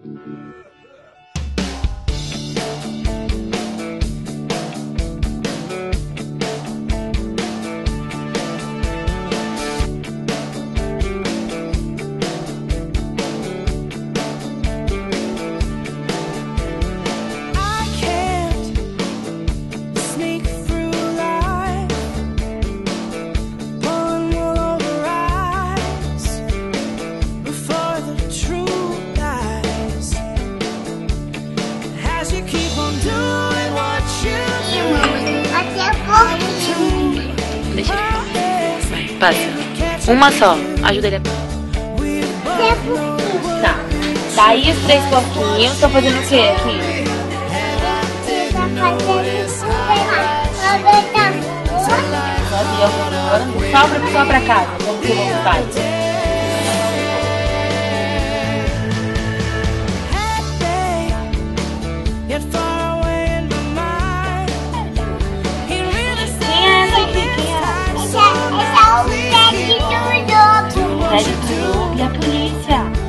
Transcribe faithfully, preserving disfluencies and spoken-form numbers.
Deixa ele. Vai, passa. Uma só. Ajuda ele a... Tá. Daí os três porquinhos estão fazendo o que aqui? Só pra, só pra casa, como que o lobo faz. Ted do lobo e a polícia.